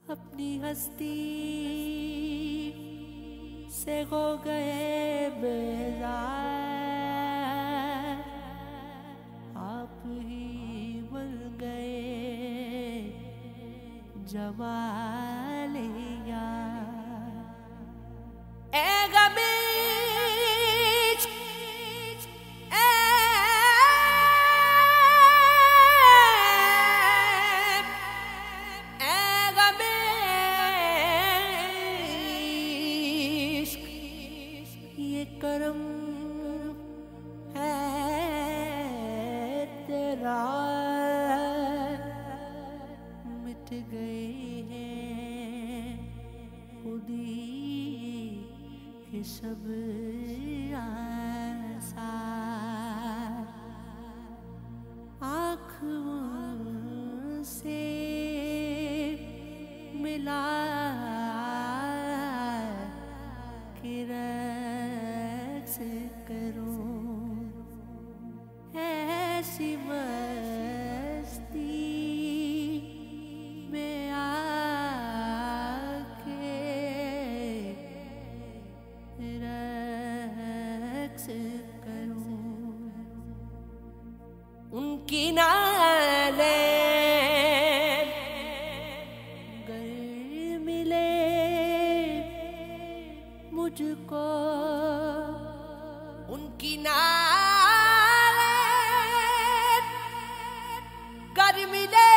अपनी हस्ती से हो गए बेजार, आप ही बन गए जमाले यार। ए गमी करम है तेरा, मिट गए हैं खुदी के सब आसार। आँख से मिला करो ऐसी मस्ती में आके रक्स करो। उनकी नाले गर मिले मुझको, उनकी नाले कर मिले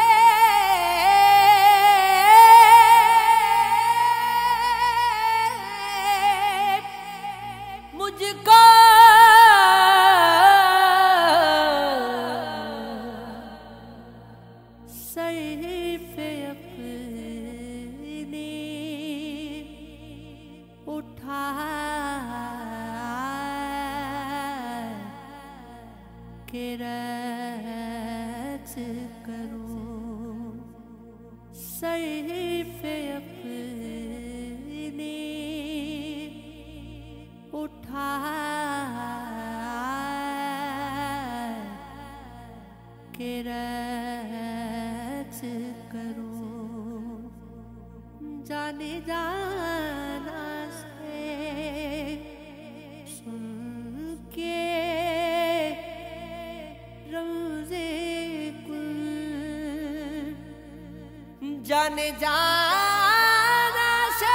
मुझको, सर पे अपने उठा के रक्स करो। सर पे अपने उठा के रक्स करो। जाने जाना से सुन के जाने जाना से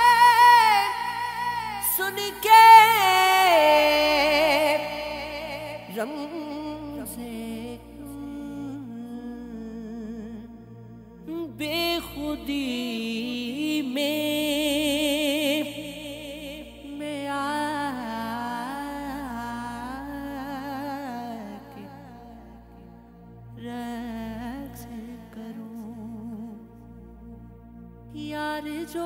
सुन के रंग से बेखुदी में आके रक्स करूं। यार जो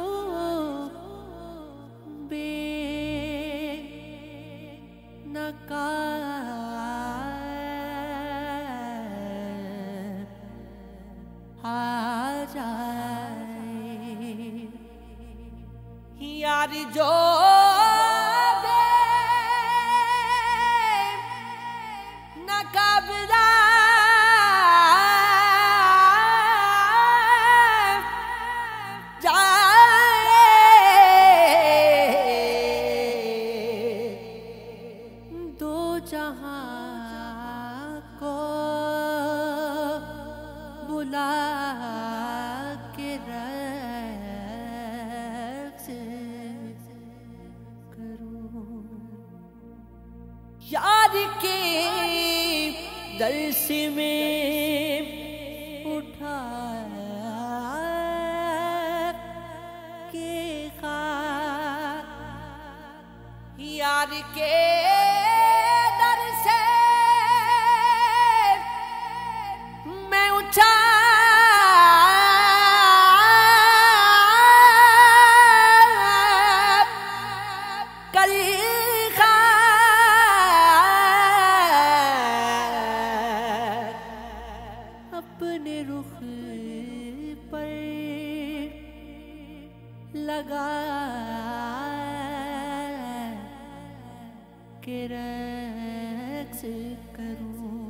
बेनकाब आ जाए, यार जो बेनकाब जहां को बुला के रक्स करूं। यार के दर्श में उठा के खाक, यार के अपने रुख पर लगा के रक्स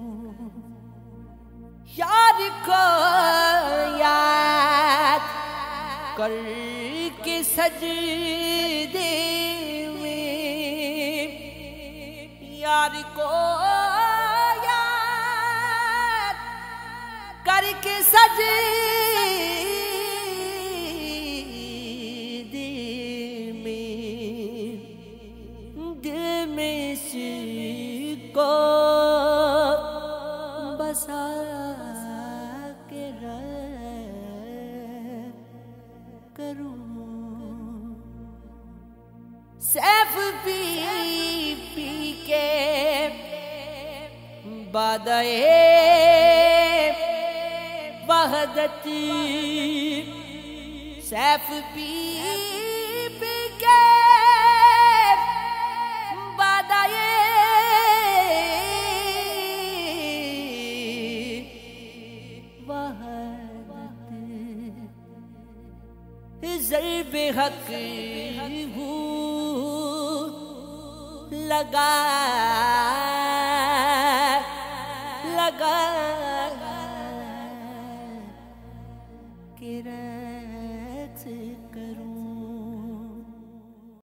करूं। यार को याद कर के सजदे में यार को याद करके सजदे में दिल में इसको बसा के करूं सैफ पी पी के बादए वहदत सैफ पी पी के बादए ज़र्ब हक लगा लगा के रक्स करूं